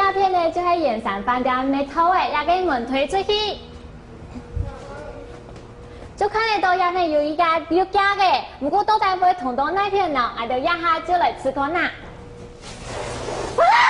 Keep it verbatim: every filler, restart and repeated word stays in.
鸦片呢，就系盐山饭店没偷的，也给门推出去。就看得到也是有一家有家的，不过到底会同到那片呢，俺就一下就来吃过啦。啊